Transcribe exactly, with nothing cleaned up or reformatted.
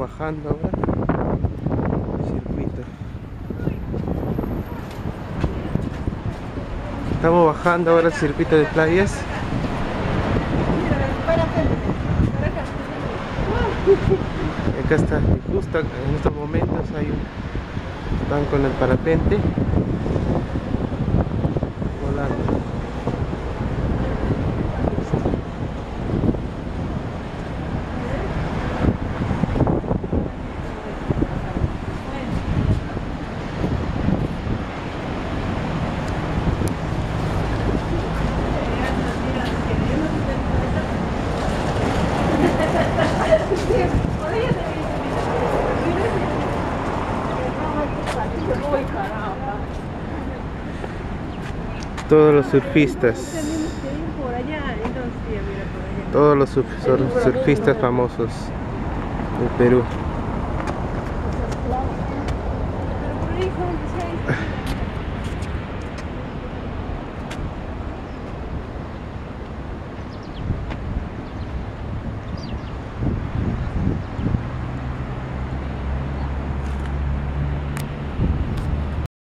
bajando ahora. Circuito. Estamos bajando ahora el circuito de playas. Acá está, justo en estos momentos hay un, están con el parapente volando. Todos los surfistas, todos los surf, sur, surfistas famosos de Perú.